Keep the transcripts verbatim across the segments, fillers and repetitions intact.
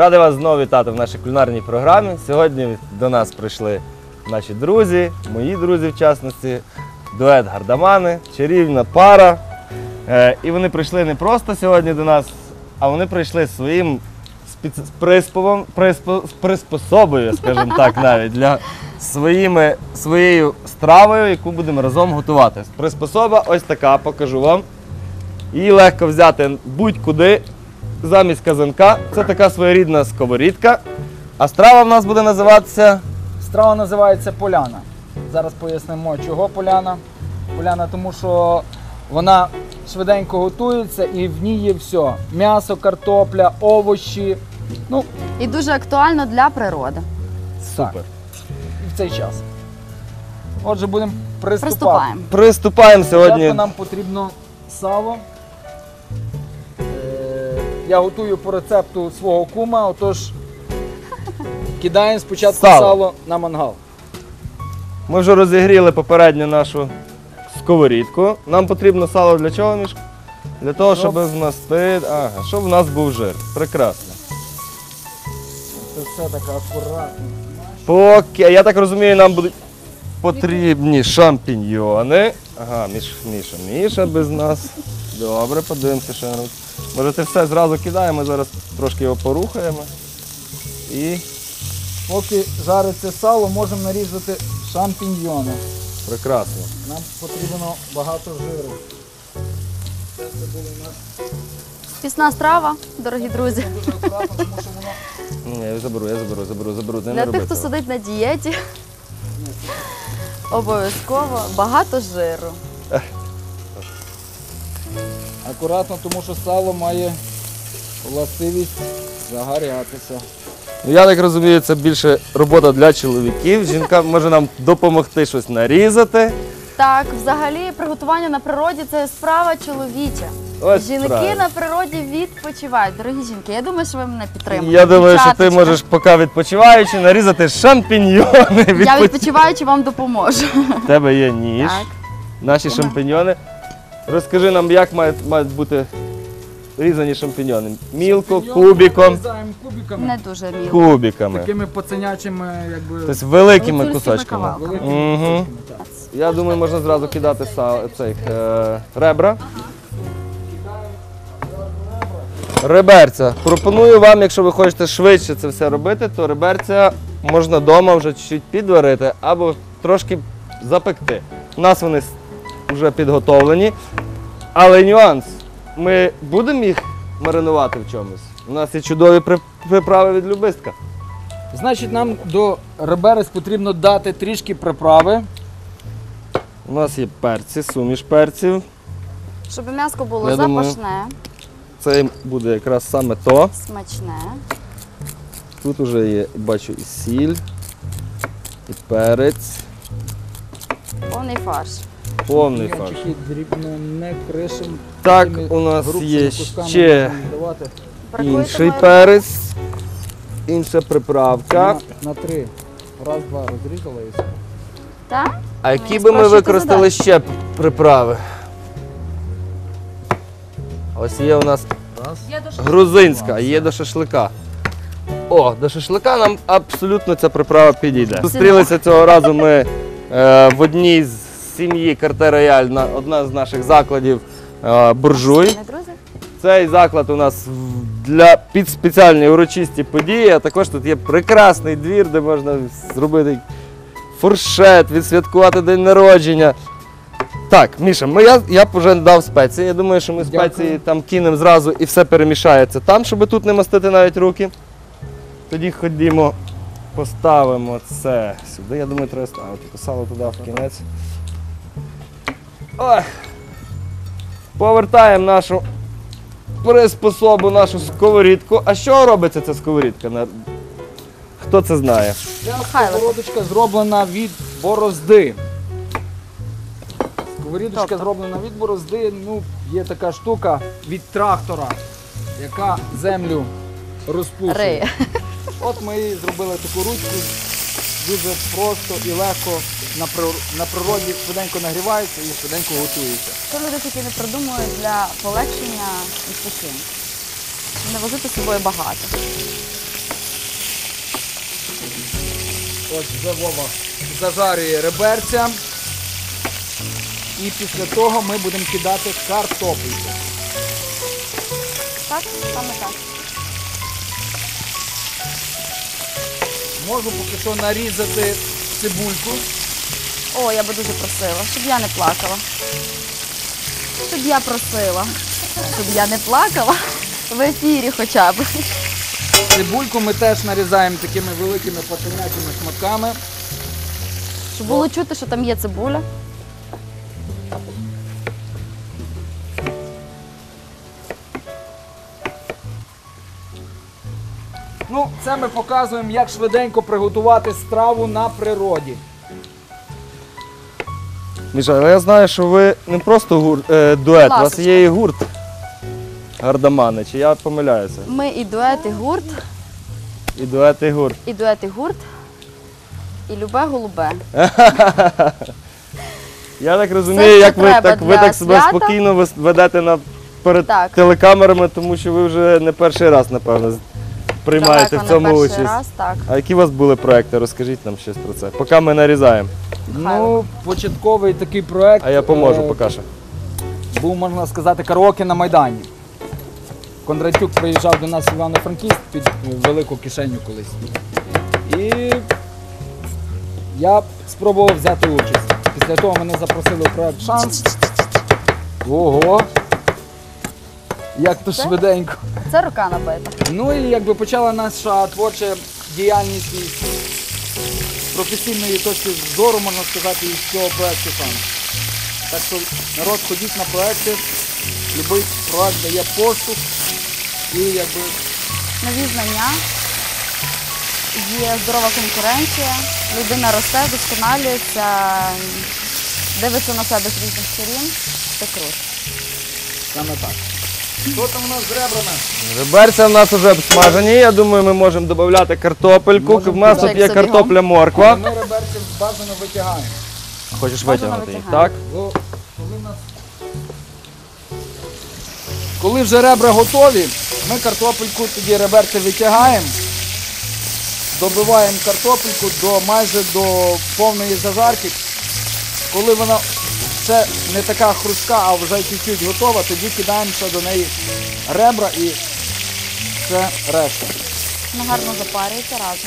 Радий вас знову вітати в нашій кулінарній програмі. Сьогодні до нас прийшли наші друзі, мої друзі в частності, дует Гардамани, чарівна пара. Е, і вони прийшли не просто сьогодні до нас, а вони прийшли своїм приспособом, приспособою, скажімо так, навіть, для своїми, своєю стравою, яку будемо разом готувати. Приспособа ось така, покажу вам. Її легко взяти будь-куди замість казанка. Це така своєрідна сковорідка. А страва в нас буде називатися? Страва називається поляна. Зараз пояснимо, чого поляна. Поляна, тому що вона швиденько готується і в ній є все. М'ясо, картопля, овочі. Ну, І дуже актуально для природи. Супер. і в цей час. Отже, будемо приступати. Приступаємо. Приступаємо сьогодні. Спочатку нам потрібно сало. Е, Я готую по рецепту свого кума, отож кидаємо спочатку Сало. сало на мангал. Ми вже розігріли попередньо нашу сковорідку. Нам потрібно сало для чого, Мішка? Для того, щоб Щоб- змастити, ага, щоб в нас був жир. Прекрасно. Це все так акуратно. Поки, я так розумію, нам будуть потрібні шампіньйони. Ага, Міш, Міша, Міша без нас. Добре, подивимося, що він робить. Може, ти все зразу кидаємо, ми зараз трошки його порухаємо. І Поки жариться сало, можемо нарізати шампіньйони. прекрасно. Нам потрібно багато жиру. Це все було у нас Пісна страва, дорогі друзі. дуже акуратно, тому що воно Ні, я заберу, я заберу, заберу, заберу. Не, не Для роби тих, хто цього. сидить на дієті, обов'язково багато жиру. акуратно, тому що сало має властивість загорятися. Ну, я так розумію, це більше робота для чоловіків. Жінка може нам допомогти щось нарізати. Так, взагалі приготування на природі це справа чоловіча. Ось Жінки правильно. на природі відпочивають. Дорогі жінки, я думаю, що ви мене підтримуєте. Я думаю, що ти Дівчаточка, можеш, поки відпочиваючи, нарізати шампіньйони. Я Відпо- відпочиваючи вам допоможу. В тебе є ніж, Так. наші шампіньйони. Розкажи нам, як мають, мають бути різані шампіньйони. Мілко, Шампіньйони кубиком, нарізаємо кубиками. Не дуже мілко. кубиками. Такими пацанячими, якби, Тобто великими Гуцульськими кусочками. кавалками. великими Мгм. кусочками. Так. Я думаю, можна зразу кидати са- цих, е, ребра. Реберця. Пропоную вам, якщо ви хочете швидше це все робити, то реберця можна вдома вже чуть-чуть підварити або трошки запекти. У нас вони с- вже підготовлені. Але нюанс, ми будемо їх маринувати в чомусь. У нас є чудові при- приправи від любистка. Значить, нам до реберець потрібно дати трішки приправи. У нас є перці, суміш перців. Щоб м'ясо було Я думаю, запашне, Це буде якраз саме то. смачне. Тут вже є, бачу, і сіль, і перець, Повний фарш. повний фарш. Ячики дрібно не кришимо. Так, Такими у нас грубшими є кусками ще можна давати Бракує інший томату? перець, інша приправка. на, на три. Раз, два розрізали і все. Так? А які Ну, би ми спрощуйте використали ще п- приправи? Ось є у нас Раз. грузинська, є до шашлика. О, до шашлика нам абсолютно ця приправа підійде. Зустрілися цього разу ми е, в одній з сім'ї Карте Рояль, на- одна з наших закладів е, буржуй. Не, друзі? Цей заклад у нас в- для під спеціальні урочисті події, а також тут є прекрасний двір, де можна зробити фуршет, відсвяткувати день народження. Так, Міша, ми, я, я б вже дав спеції. Я думаю, що ми Дякую. спеції там кинемо зразу і все перемішається там, щоб тут не мастити навіть руки. Тоді ходімо, поставимо це сюди. Я думаю, треба ставити сало туди в кінець. Ой. Повертаємо нашу приспособу, нашу сковорідку. А що робиться ця сковорідка? На- Хто це знає? Ця Михайло. сковородочка зроблена від борозди. Сковорідочка Тобто? зроблена від борозди. Ну, є така штука від трактора, яка землю розпушує. Риє. От ми і зробили таку ручку. Дуже просто і легко на прир- на природі швиденько нагрівається і швиденько готується. Що люди такі не придумують для полегшення відпочинку? Не возити з собою багато. Ось вже Вова зажарює реберця. І після того ми будемо кидати картопельку. Так, саме так. Можу поки що нарізати цибульку. О, я би дуже просила, щоб я не плакала. Щоб я просила, щоб я не плакала в ефірі хоча б. Цибульку ми теж нарізаємо такими великими пательнячими шматками. Щоб було чути, що там є цибуля. Ну, це ми показуємо, як швиденько приготувати страву на природі. Міша, але я знаю, що ви не просто гурт, е, дует, у вас Ласочка. є і гурт Гардамани, чи я помиляюся? Ми і дует, і гурт, І дует, і гурт. і дует, і гурт, і любе голубе. Я так розумію, Все, як що ви треба так, ви для так себе свята. спокійно вес- ведете на, перед Так. телекамерами, тому що ви вже не перший раз, напевно, з- приймаєте Далеко в цьому не перший участь. раз, так. А які у вас були проекти? Розкажіть нам щось про це. Поки ми нарізаємо. Михайло. Ну, початковий такий проект А я поможу е, поки що. був, можна сказати, караоке на Майдані. Кондратюк приїжджав до нас в Івано-Франківськ під велику кишеню колись. І я спробував взяти участь. Після того мене запросили в проект «Шанс». Ого! Як то Це? швиденько. Це рука набита. Ну і якби почала наша творча діяльність із професійної точки зору, можна сказати, із цього проекту «Шанс». Так що народ, ходіть на проекти, будь-який проект дає поштовх і якби Нові знання, є здорова конкуренція, людина росте, вдосконалюється, дивиться на себе з різних сторін. Це круто. саме так. Що там у нас з ребрами? Реберця в нас вже обсмажені. Я думаю, ми можемо додати картопельку. Можемо. У нас тут Так, є собі картопля, морква. Ми реберці бажано витягаємо. Хочеш Бажано витягнути їх, витягаємо. так? Бо коли, в нас... коли вже ребра готові, ми картопельку тоді реберці витягаємо, добиваємо картопельку до майже до повної зажарки. Коли вона ще не така хрустка, а вже чуть-чуть готова, тоді кидаємо ще до неї ребра і все решта. Воно гарно запарюється разом.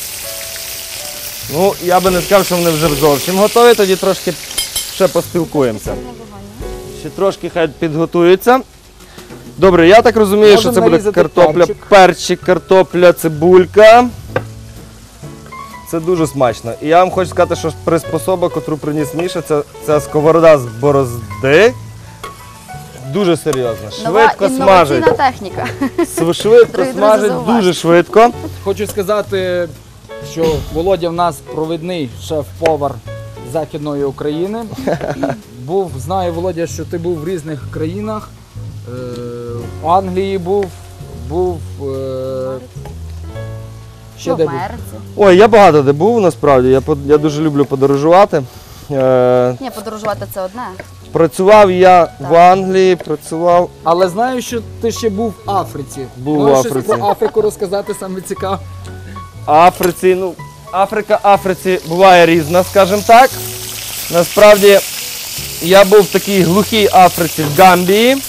Ну, я би не сказав, що вони вже зовсім готові, тоді трошки ще поспілкуємося. Ще трошки хай підготуються. Добре, я так розумію, Можемо що це буде нарізати картопля, перчик. перчик, картопля, цибулька. Це дуже смачно. І я вам хочу сказати, що приспособа, котру приніс Міша, це, це сковорода з борозди. Дуже серйозно. Нова Швидко смажить. інноваційна техніка. Св- Швидко Дорогі друзі, смажить, зауважте. дуже швидко. Хочу сказати, що Володя в нас провідний шеф-повар Західної України. Був, знаю, Володя, що ти був в різних країнах. Е, в Англії був, був е, ще Що де в був. Америці? Ой, я багато де був насправді. Я, по- я дуже люблю подорожувати. Е, Ні, подорожувати це одне. працював я в Англії, працював. Але знаю, що ти ще був в Африці. Був в Можеш щось Африці. про Африку розказати, саме цікаве. Африці, ну, Африка Африці буває різна, скажімо так. Насправді, я був в такій глухій Африці в Гамбії.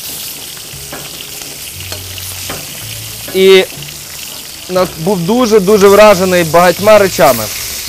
І на- був дуже-дуже вражений багатьма речами.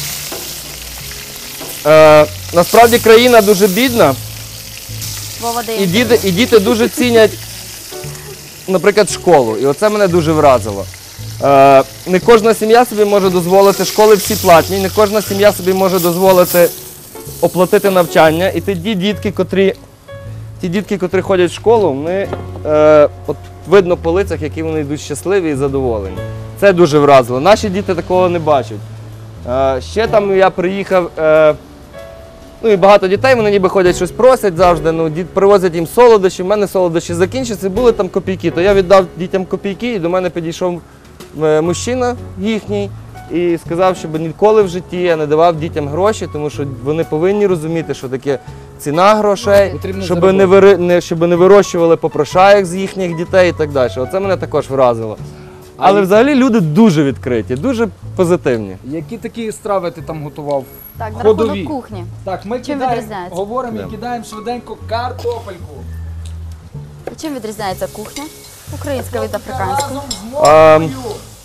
Е, насправді країна дуже бідна, Вова дає і діти, і діти дуже цінять, наприклад, школу. І оце мене дуже вразило. Е, не кожна сім'я собі може дозволити, школи всі платні, не кожна сім'я собі може дозволити оплатити навчання. І ті дітки, котрі, ті дітки, котрі ходять в школу, вони, е, от видно по лицях, які вони йдуть щасливі і задоволені. Це дуже вразило. Наші діти такого не бачать. Е, ще там я приїхав. Е, Ну і багато дітей, вони ніби ходять, щось просять завжди, ну, дід привозять їм солодощі, в мене солодощі закінчаться, були там копійки. То я віддав дітям копійки, і до мене підійшов е, мужчина їхній і сказав, щоб ніколи в житті я не давав дітям гроші, тому що вони повинні розуміти, що таке ціна грошей, Потрібно щоб заробити. не, вири, не, щоб не вирощували попрошаєк з їхніх дітей і так далі. Оце мене також вразило. Але взагалі люди дуже відкриті, дуже позитивні. Які такі страви ти там готував? Так, на Ходові. рахунок кухні. Так, ми Чим кидаємо, відрізняється? говоримо і Да. кидаємо швиденько картопельку. І чим відрізняється кухня? Українська від африканської. Разом з А, морквою.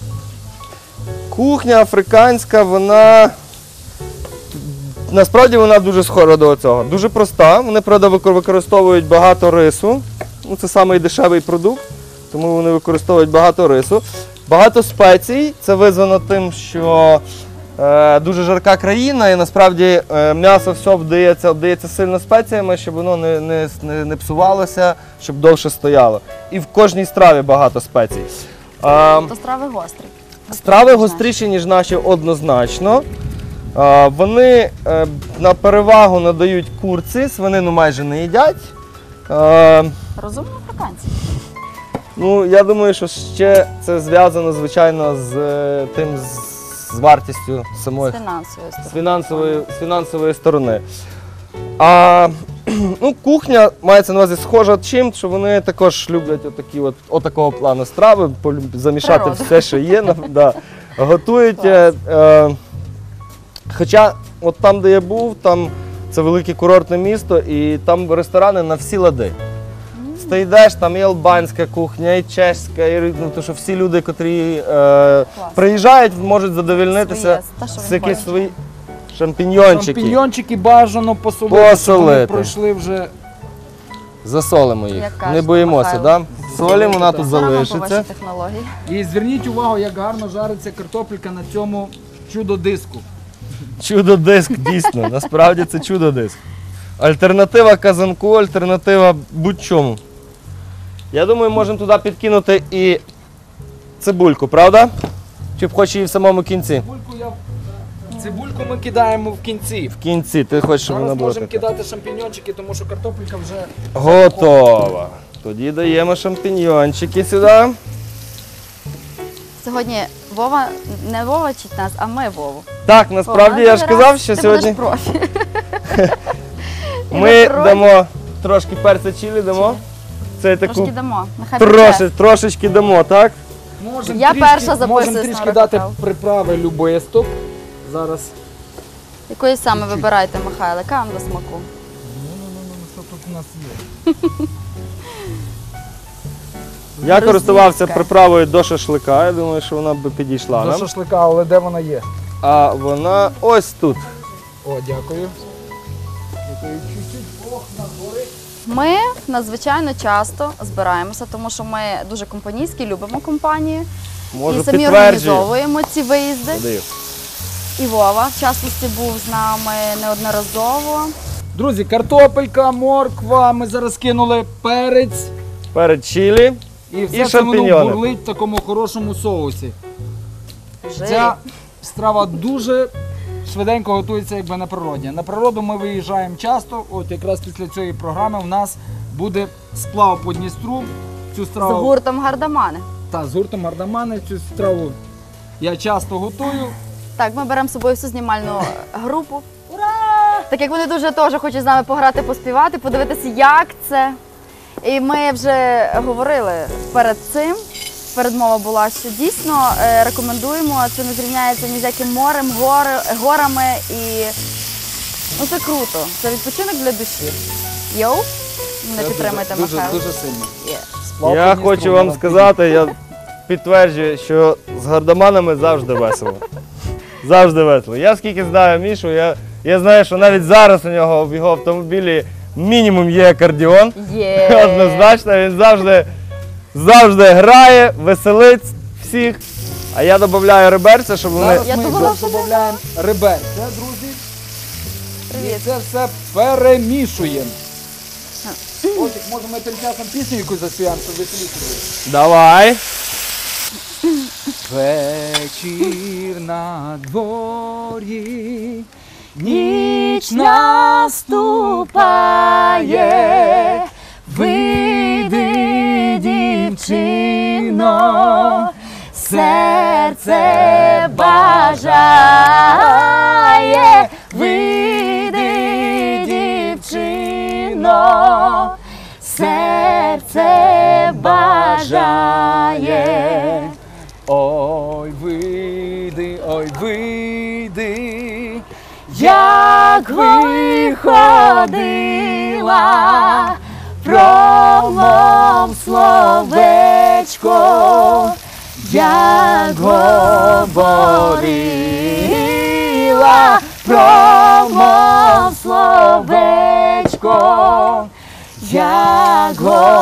Кухня африканська, вона насправді вона дуже схожа до цього. Дуже проста. Вони, правда, викор- використовують багато рису. Ну, це самий дешевий продукт, тому вони використовують багато рису. Багато спецій. Це визвано тим, що е, дуже жарка країна, і насправді е, м'ясо все вдається, вдається сильно спеціями, щоб воно не, не, не, не псувалося, щоб довше стояло. І в кожній страві багато спецій. А, То страви гострі. Страви гостріші, ніж наші, однозначно. А, Вони е, на перевагу надають курці, свинину майже не їдять. А, Розумні африканці. Ну, я думаю, що ще це зв'язано, звичайно, з е, тим, з, з вартістю самої З фінансової з сторони. фінансової, з фінансової сторони. А ну, кухня мається на увазі схожа чим, що вони також люблять отакі от, отакого плану страви, полю- замішати Природа. все, що є. на- Да. Готують. Е, е, хоча от там, де я був, там це велике курортне місто, і там ресторани на всі лади. Ти йдеш, там і албанська кухня, і чеська, і ну, то, що всі люди, котрі е, приїжджають, можуть задовольнитися Своє, те, що з він якісь хоче. свої шампіньйончики. Шампіньйончики бажано посолити, щоб Посолити. вони пройшли вже. Засолимо їх. Як каже Не боїмося, Михайло. так? Да? Солі вона тут Беремо по вашій залишиться. технології. І зверніть увагу, як гарно жариться картопелька на цьому чудо-диску. Чудо-диск, дійсно. Насправді це чудо-диск. Альтернатива казанку, альтернатива будь-чому. Я думаю, можемо туди підкинути і цибульку, правда? Чи б хочеш її в самому кінці? Цибульку, я... Цибульку ми кидаємо в кінці. В кінці, ти хочеш, щоб вона Зараз була можемо така. кидати шампіньончики, тому що картопелька вже Готова. Тоді даємо шампіньйончики сюди. Сьогодні Вова, не Вова вчить нас, а ми Вову. Так, насправді Вова, я ж раз казав, що ти сьогодні будеш профі. І ми на природі дамо трошки перця чилі, дамо. Це таку Трошки дамо. Нехай трошки, пече. трошечки дамо, так? можемо Я трішки, перша записуюсь можемо на трішки урок дати кави. приправи любисток. Зараз. Якої саме вибирайте, Михайло, яка вам до смаку? Ну-ну-ну, що тут у нас є? Я користувався Розвідка. приправою до шашлика, я думаю, що вона б підійшла До нам. шашлика, але де вона є? А вона ось тут. О, дякую. Дякую. Чуть-чуть ох, на гори. Ми надзвичайно часто збираємося, тому що ми дуже компанійські, любимо компанію. Можу і самі підтверджую. організовуємо ці виїзди. Подаю. І Вова, в частності, був з нами неодноразово. Друзі, картопелька, морква, ми зараз кинули перець. Перед чилі. І все І це воно шампіньйони. бурлить в такому хорошому соусі. Жирі. Ця страва дуже швиденько готується, якби на природі. На природу ми виїжджаємо часто. От якраз після цієї програми в нас буде сплав по Дністру. Цю З страву гуртом Гардамани. та з гуртом Гардамани. Цю страву я часто готую. Так, ми беремо з собою всю знімальну групу. Ура! Так як вони дуже теж хочуть з нами пограти, поспівати, подивитися, як це. І ми вже говорили перед цим, передмова була, що дійсно е, рекомендуємо, це не зрівняється ні з яким морем, гори, горами і ну це круто. Це відпочинок для душі. Йоу, не Це підтримайте дуже, дуже, Михайло. дуже сильно. Є. Сплав Я по хочу Дністру, вам вона сказати, я підтверджую, що з гардаманами завжди весело. Завжди весело. Я скільки знаю Мішу, я, я знаю, що навіть зараз у нього в його автомобілі мінімум є акордіон. Є. Однозначно, він завжди, завжди грає, веселить всіх. А я додаю реберця, щоб вони. Зараз Я ми думала, що додаємо реберця, друзі. І Привіт. це все перемішуємо. Отик, може ми тим часом пісню якусь заспіваємо, щоб веселіше було. Давай. Вечір на дворі, Ніч наступає, вийди, дівчино, серце бажає, вийди, дівчино, серце бажає. вийди, Як виходила, промов словечко, як говорила, промов словечко, як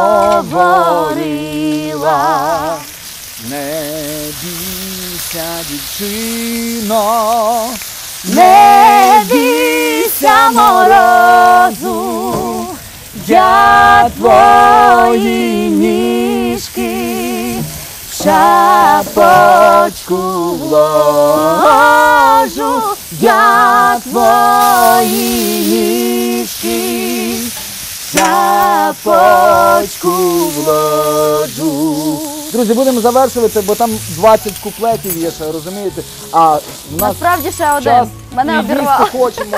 говорила. не бійся, дівчино, Не бійся морозу, я твої ніжки в шапочку вложу, я твої ніжки в шапочку вложу. Друзі, будемо завершувати, бо там двадцять куплетів є ще, розумієте? А в нас Насправді ще один. час Мене і обірвало. їсти хочемо.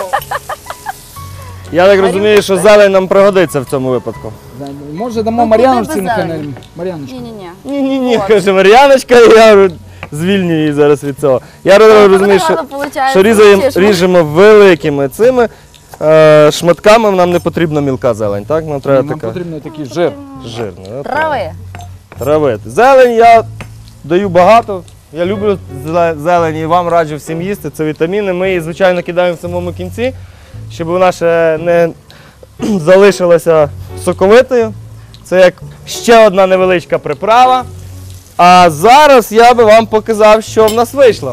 Я так розумію, що зелень нам пригодиться в цьому випадку. Може дамо Ну, Мар'яночці куди без нехай зелені? нам. Мар'яночка. Ні-ні-ні. Ні-ні-ні, От. каже Мар'яночка, і я говорю, звільню її зараз від цього. Я розумію, що, що різаємо, ріжемо великими цими е, шматками, нам не потрібна мілка зелень, так? Нам треба Нам така потрібно такий жир. жирна. Трави. Травити. Зелень я даю багато. Я люблю зеле- зелень і вам раджу всім їсти. Це вітаміни. Ми її, звичайно, кидаємо в самому кінці, щоб вона ще не залишилася соковитою. Це як ще одна невеличка приправа. А зараз я би вам показав, що в нас вийшло.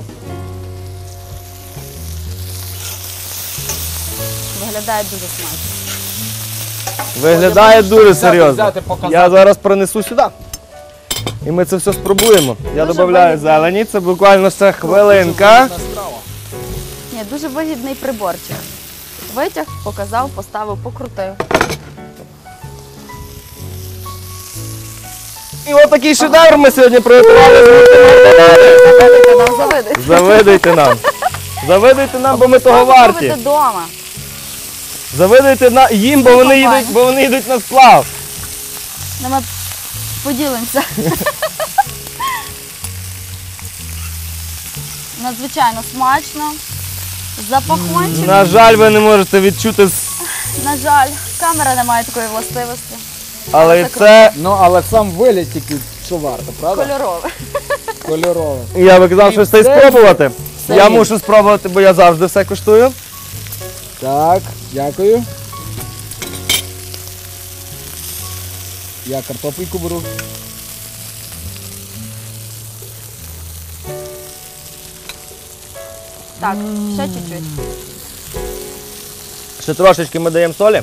Виглядає дуже смачно. Виглядає можеш дуже взяти, серйозно. взяти, показати. Я зараз принесу сюди. І ми це все спробуємо. Я Дуже додаю вигідно. зелені, це буквально ще хвилинка. Ні, дуже вигідний приборчик. Витяг, показав, поставив, покрутив. І отакий шедевр ми сьогодні приготували. Завидуйте нам, завидуйте. Завидуйте нам. Завидуйте нам, бо ми того варті. Робите вдома. Завидуйте на їм, бо вони Компанія. їдуть, бо вони йдуть на сплав. Ну, ми поділимося. Надзвичайно смачно. Запахончик. На жаль, ви не можете відчути, с- На жаль, камера не має такої властивості. але Це це, Ну, але сам вигляд тільки що варто, правда? Кольорове. Кольорове. я би казав, що це й все- спробувати. все Я є. мушу спробувати, бо я завжди все куштую. Так, дякую. Я картопельку беру. Так, ще чуть-чуть. Ще трошечки ми даємо солі,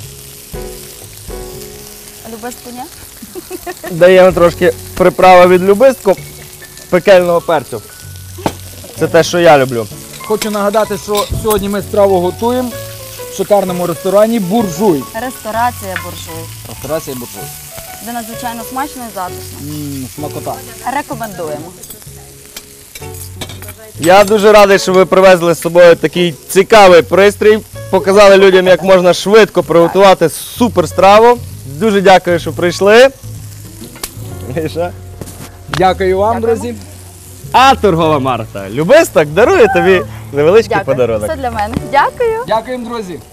Любистку, ні? даємо трошки приправи від любистку, пекельного перцю. Це те, що я люблю. Хочу нагадати, що сьогодні ми страву готуємо в шикарному ресторані «Буржуй». Ресторація буржуй. Ресторація «Буржуй». Де надзвичайно смачно і затишно. Ммм, смакота. Рекомендуємо. Я дуже радий, що ви привезли з собою такий цікавий пристрій. Показали людям, як можна швидко приготувати супер страву. Дуже дякую, що прийшли. Міша. Дякую вам, Дякуємо. друзі. А торгова марка Любисток дарує тобі невеличкий Дякую. подарунок. Все для мене. Дякую. Дякуємо, друзі.